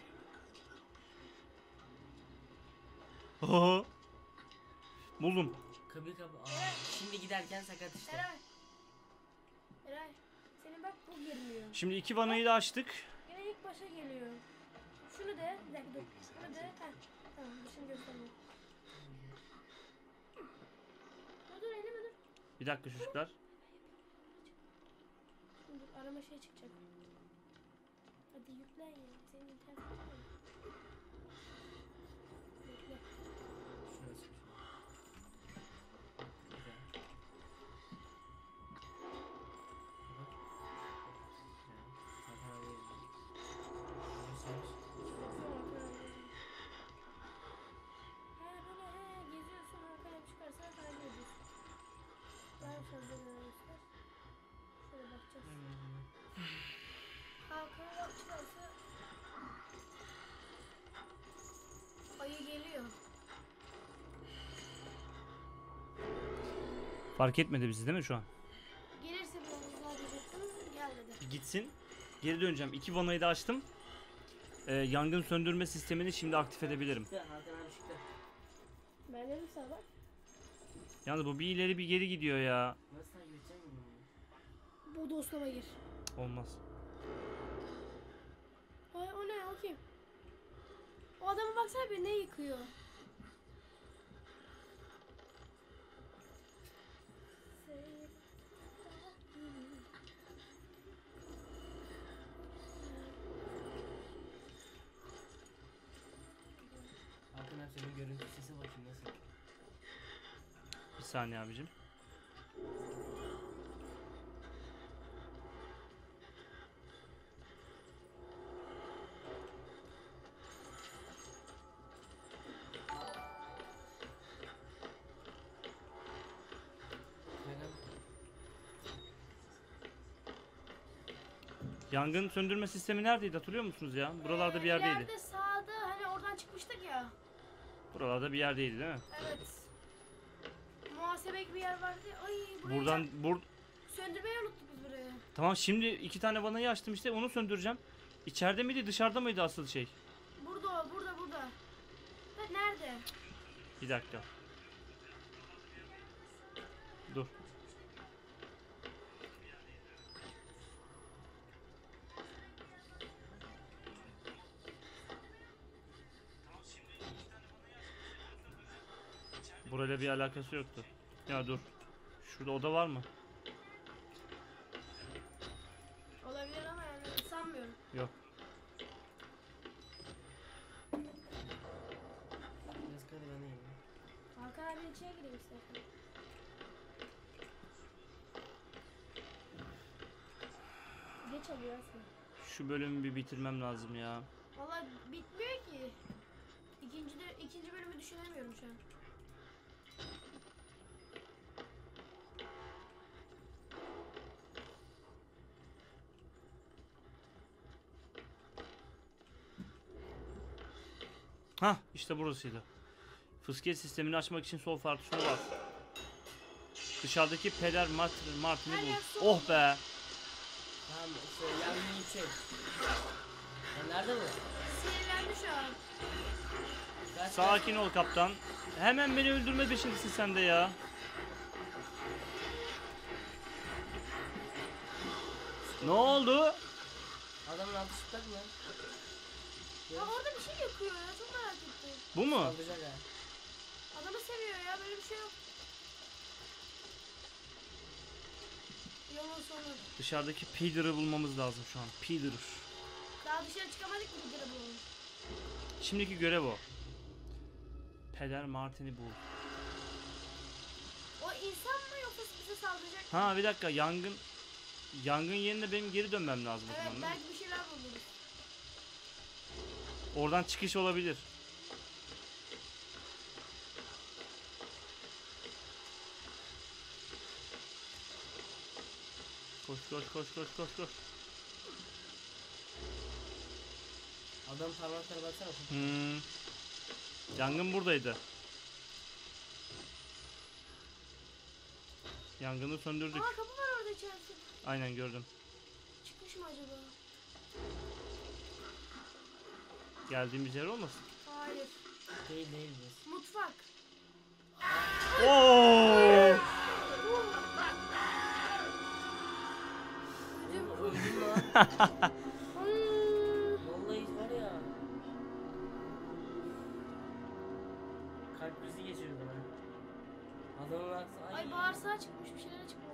Oho. Buldum. Kapıyı kapı. Şimdi giderken sakat işte. Eray. Eray. Senin bak bu girmiyor. Şimdi iki vanayı da açtık. Yine ilk başa geliyor. Şunu de. Bir dakika dur. Şunu de. Heh. Tamam dışını gösterme. Dur elime dur. Bir dakika çocuklar. Şimdi dur, arama şey çıkacak. Hadi yüklen ya. Senin internet var mı? Yükle. Şurası. Güzel. Bak. Hakan abi yazıyor. Görüyorsunuz. Geziyorsun Hakan abi çıkarsa kaybediyorsun. Daha fazla göster. Şöyle bakacağız. Hakan abi çıkarsa ayı geliyor. Fark etmedi bizi değil mi şu an? Gelirse biraz daha diyecektim. Gelmedi. Gitsin. Geri döneceğim. İki vanayı da açtım. Yangın söndürme sistemini şimdi aktif edebilirim. Çıktı, Hakan abi çıktı. Ben dedim sana bak. Yalnız bu bir ileri bir geri gidiyor ya. Nasıl takip edeceğim bunu? Bu dostuma gir. Olmaz. Ay o ne o kim? O adama baksana bir ne yıkıyor. Hakan abi senin görüntü sesi bakayım nasıl? Bir saniye abicim. Neden? Yangın söndürme sistemi neredeydi hatırlıyor musunuz ya? Buralarda bir yerdeydi. İleride sağda hani oradan çıkmıştık ya. Buralarda bir yerdeydi değil mi? Evet. Muhasebe gibi bir yer vardı. Ay burayı Buradan söndürmeyi unuttuk biz burayı. tamam, şimdi 2 tane vanayı açtım işte, onu söndüreceğim. İçeride miydi dışarıda mıydı asıl şey? Burada o, burada. Ha, nerede? Bir dakika. Dur. Burayla bir alakası yoktu. Ya dur. Şurada oda var mı? Olabilir ama yani sanmıyorum. Yok. Biraz hadi ben de yiyeyim. Hakan abinin içine gireyim istersen. Geç alıyor aslında. Şu bölümü bir bitirmem lazım ya. Vallahi bitmiyor ki. İkinci bölümü düşünemiyorum şu an. Hah, işte burasıydı. Fıskiye sistemini açmak için sol far tuşuna bas. Dışarıdaki peder Martin'i bul. Oh be. Tamam işte yangın yüksek. Ya nerede bu? Sinirlendi şu an. Kaç Sakin ol kaptan. Hemen beni öldürme peşindesin sen de ya. Ne oldu? Adamın altı çıplak mı? Ya orada bir şey yakıyor ya, çok merak ettim. Bu mu? Saldıracak ha. Adamı seviyor ya, böyle bir şey yok. Yolun sonu. Dışarıdaki Peter'ı bulmamız lazım şu an. Peter. Daha dışarı çıkamadık mı bir kere bulalım? Şimdiki görev o. Peder Martin'i bul. O insan mı yoksa bize saldıracak mı? Ha bir dakika, yangın yerine benim geri dönmem lazım o Evet, zaman, değil mi? belki bir şeyler buluruz. Oradan çıkış olabilir. Koş. Adam parmaklara baksana. Yangın buradaydı. Yangını söndürdük. Aa, kapı var orada içerisi. Aynen gördüm. Çıkmış mı acaba? Geldiğimiz yer olmasın? Hayır. Değil biz. Mutfak. Oo! Öldüm lan. Vallahi var ya. Kalp krizi geçirdi bana. Adamın aksı. Ay bağırsağı çıkmış, bir şeylere çıkmalı.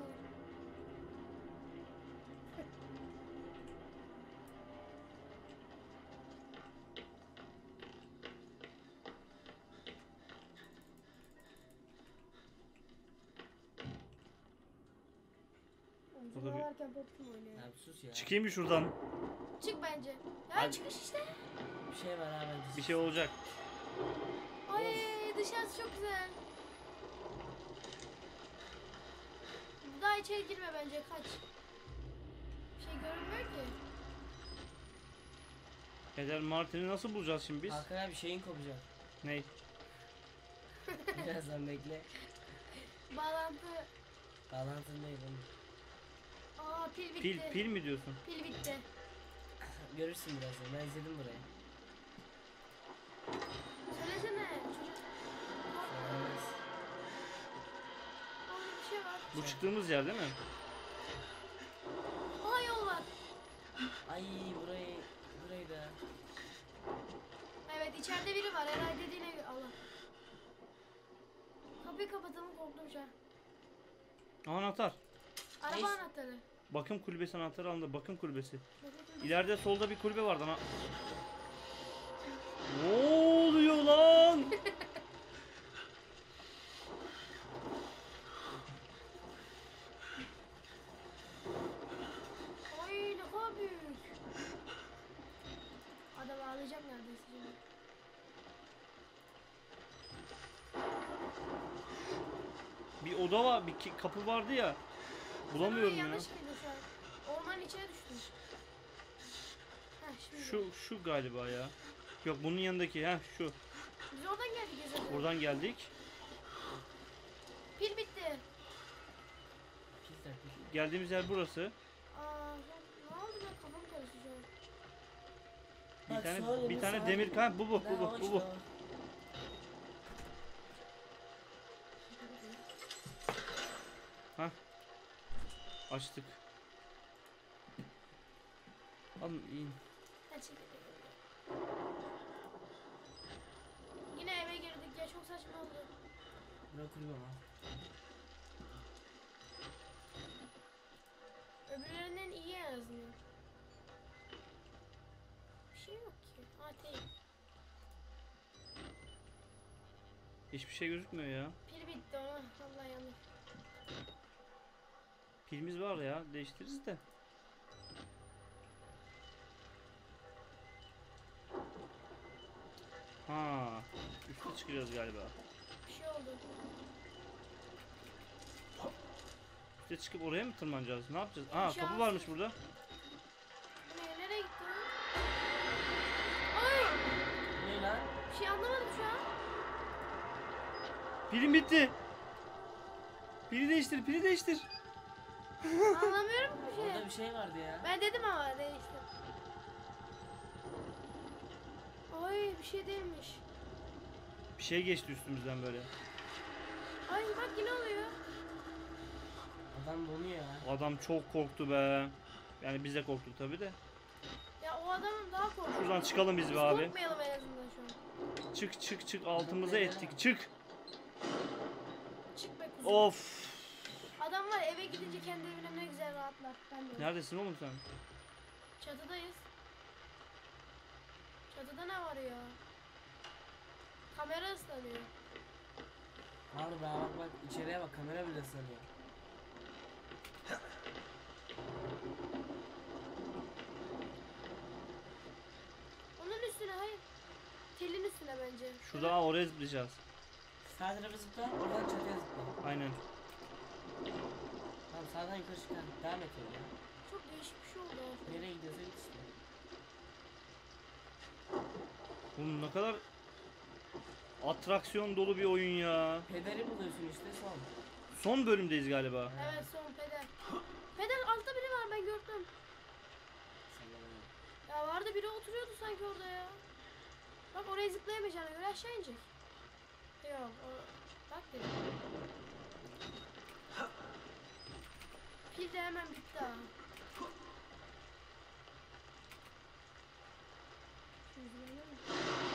Burada bir- Varken popcorn oynuyor. Abi sus ya. Çıkayım mı şuradan? Çık bence. Ya Hadi. çıkış işte. Bir şey var ha bence. Bir şey olacak. Ay dışarısı çok güzel. Daha içeri girme bence, kaç. Bir şey görünmüyor ki. Peder Martin'i nasıl bulacağız şimdi biz? Hakan abi şeyin kopacak. Ney? Birazdan bekle. Bağlantı. Bağlantın değil oğlum. Aa, pil bitti. Pil mi diyorsun? Pil bitti. Görürsün birazdan. Ben izledim burayı. Söylesene çocuk. Söylemez. Orada bir şey var. Bu çıktığımız yer değil mi? Aa, yol var. Ay burayı da. Evet, içeride var Eray dediğine göre. Allah. Kapıyı kapatalım korktum şu an. Anahtar. Araba Neyse. anahtarı. Bakım kulübesi anahtarı alındı. Bakım kulübesi. Bakın. İleride solda bir kulübe vardı ama. Ne oluyor lan? Oy ne kadar büyük. Adam ağlayacak neredeyse şimdi. Bir oda var, bir kapı vardı ya. Bulamıyorum ya. Yanlış girdi şu an. Ormanın içine düştüm. Heh şimdi. Şu galiba ya. Yok bunun yanındaki ha şu. Biz oradan geldik gezelim. Buradan geldik. Pil bitti. Pil tak pil. Geldiğimiz yer burası. Aa, ne oldu be kafam karıştı şu an. Bir Bak, tane sonra bir bu tane saat- demir kan bu. Daha o işte Bu. o. Açtık. Alın in. Ha, çekil. Yine eve girdik ya çok saçma oldu. Bura kulübe ama. Öbürlerinden iyi en azından. Bir şey yok ki. Ha değil. Hiçbir şey gözükmüyor ya. Pil bitti ona. Vallahi yanlış. Pilimiz var ya. Değiştiririz de. Ha, üste çıkacağız galiba. Bir şey oldu. Üste çıkıp oraya mı tırmanacağız? Ne yapacağız? Aa, Aşağı kapı varmış burada. Nereye gitti o? Ay! Ne lan? Bir şey anlamadım şu an. Pilim bitti. Pili değiştir, pili değiştir. Anlamıyorum bir şey. Orada bir şey vardı ya. Ben dedim ama değişti. Ay bir şey değilmiş. Bir şey geçti üstümüzden böyle. Ay bak yine oluyor. Adam donuyor ya. Adam çok korktu be. Yani biz de korktuk tabi de. Ya o adamın daha korkunç. Şuradan çıkalım biz Biz be abi. korkmayalım en azından şu an. Çık altımıza ettik. Çık. Çık be kuzum. Of. Adam var eve gidince kendi evine ne güzel rahatlar. Ben de. Neredesin oğlum sen? Çatıdayız. Çatıda ne var ya? Kamera ıslanıyor. Abi bak bak içeriye bak kamera bile sanıyor. Onun üstüne hayır. Telin üstüne bence. Şurada oraya zıplayacağız. Sağ tarafa zıpla oradan çatıya zıpla. Aynen. Tamam sağdan yukarı çıkar. Devam et öyle ya. Çok değişik bir şey oldu. Nereye gidiyorsa git işte. Oğlum ne kadar atraksiyon dolu bir oyun ya. Pederi buluyorsun işte son. Son bölümdeyiz galiba. Evet son pedal. Pedal altta biri var ben gördüm. Sallanıyor. Ya vardı biri oturuyordu sanki orada ya. Bak oraya zıplayamayacağına göre aşağı inecek. Yok o... Bak dedim. Pil de hemen bitti ha. Şimdi zıplanır mı?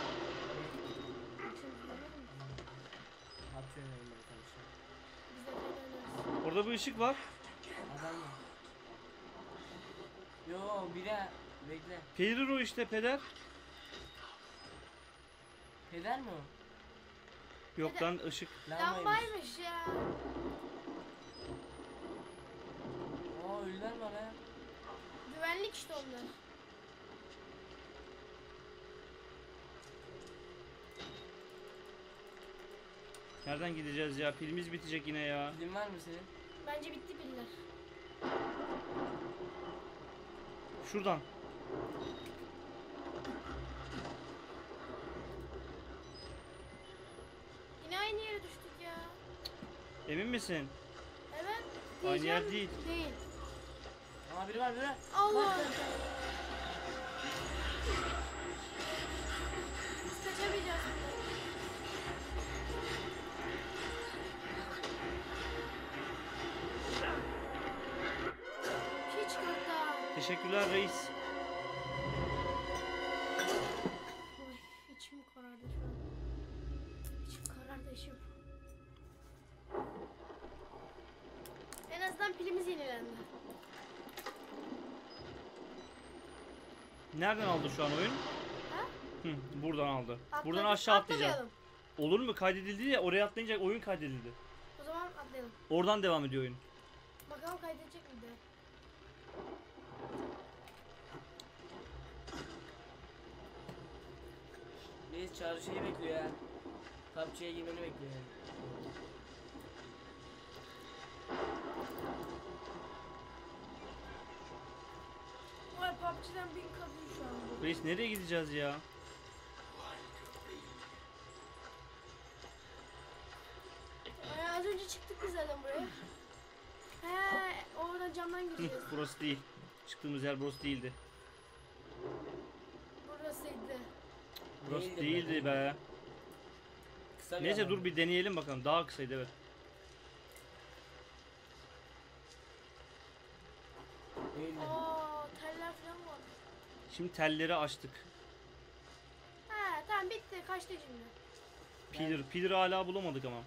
Şimdi zıplanır mı? PUBG oynayalım arkadaşlar. Biz de pedal oynarız. Orada bir ışık var. Adam var. Yo bir de bekle. Pelir o işte peder. Peder mi o? Yok lan ışık. Lambaymış. Lambaymış ya. Oo ölüler var ha. Güvenlik işte onlar. Nereden gideceğiz ya? Pilimiz bitecek yine ya. Film var mı senin? Bence bitti piller. Şuradan. Yine aynı yere düştük ya. Emin misin? Evet. Aynı yer diyeceğim, değil. Değil. Aa biri var biri var. Allah. Bak, bak. Biz kaçamayacağız buradan. Bir şey çıkarttı ha. Teşekkürler reis. Oy, içim karardı şu an. Nereden aldı şu an oyun? Ha? Hı, buradan aldı. Buradan Atladık, aşağı atlayacağım. atlamayalım. Olur mu? Kaydedildi ya. Oraya atlayınca oyun kaydedildi. O zaman atlayalım. Oradan devam ediyor oyun. Bakalım kaydedecek mi de. Reis Çağrı şeyi bekliyor ya. PUBG'ye girmeni bekliyor yani. Vay PUBG'den 1000 kapıyor şu an bu. Reis nereye gideceğiz ya? Ay, az önce çıktık biz zaten buraya. He, oradan camdan Hı, gireceğiz. burası değil. Çıktığımız yer burası değildi. Burasıydı. Burası değildi be. Kısa Neyse alan. dur bir deneyelim bakalım. Daha kısaydı evet. Değildi. Aa, teller falan var. Şimdi telleri açtık. He, tamam bitti. Kaçtı şimdi. Pillar hala bulamadık ama.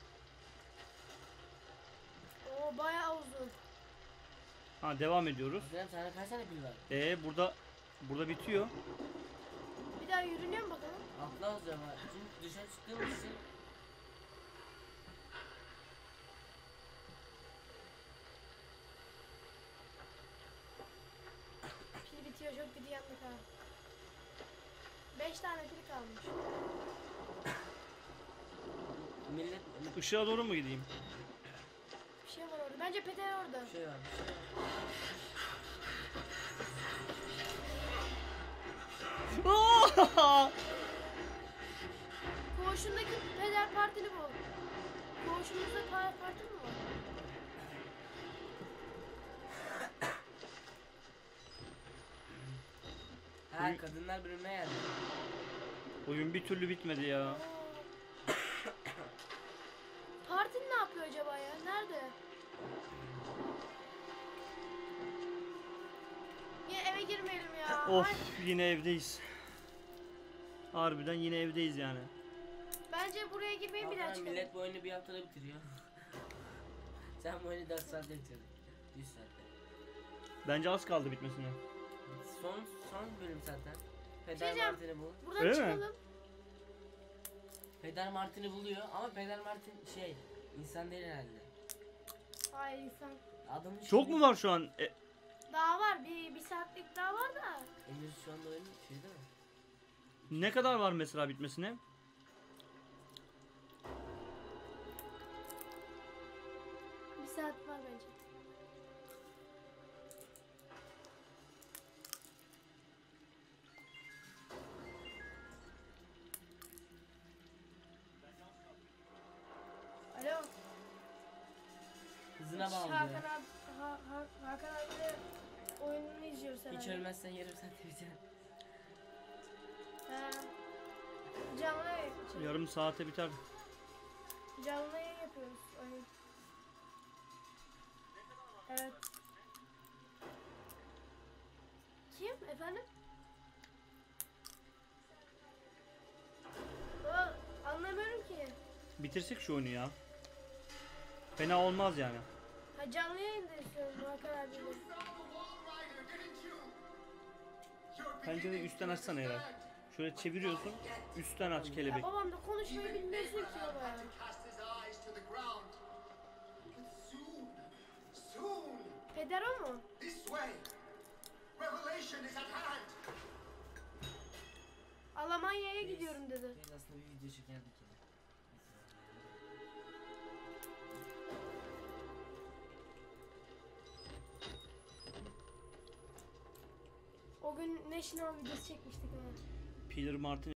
Oo, bayağı uzun. Ha devam ediyoruz. Sen sana kaç tane pil var? Burada bitiyor. Bir daha yürünüyor mu bakalım? Atla o zaman. Çünkü dışarı çıktığımız için Pil bitiyor. Çok kötü yandık ha. 5 tane pil kalmış. millet Işığa doğru mu gideyim? Bir şey var orada. Bence Peter orada. bir şey var. Bir şey var. Koğuşundaki peder partili bu. Koğuşumuzda parti mi var? Ha kadınlar bölümüne geldi. Oyun bir türlü bitmedi ya. Oo. Partili ne yapıyor acaba ya? Nerede? Yine eve girmeyelim ya. Of Ay, yine evdeyiz. Harbiden yine evdeyiz yani. bence buraya girmeyi bir daha Ama çıkalım. millet bu oyunu bir haftada bitiriyor. Sen bu oyunu 4 saatte bitirdin. 100 saatte. Bence az kaldı bitmesine. Son bölüm zaten. Peder diyeceğim. Martin'i bul. Buradan Öyle mi? çıkalım. Peder Martin'i buluyor ama Peder Martin insan değil herhalde. Hayır insan. Adamın Çok mu var şu an? Daha var. Bir saatlik daha var da. Emir şu anda oyunun şeyde mi? Ne kadar var mesela bitmesine? Bir saat var bence. Alo. Hızına bağlı. Hakan abi, Hakan abi de oyununu izliyoruz herhalde. Hiç ölmezsen yarım saatte biter. He. Canlı yayın. Yarım saate biter. Canlı yayın yapıyoruz. Oyun. Evet. Kim efendim? Aa, anlamıyorum ki. Bitirsek şu oyunu ya. Fena olmaz yani. Ha, canlı yayında istiyorum Hakan abiyle. Pencereyi üstten açsana Eray. Şöyle çeviriyorsun. Üstten aç Ya kelebek. babam da konuşmayı bilmiyorsun ki baba ya. Cast his eyes to the ground. Soon, Peder o mu? this way. Revelation is at hand. Almanya'ya gidiyorum dedi. Biz aslında bir video çekerdik ya. O gün National videosu çekmiştik ama. Peter Martin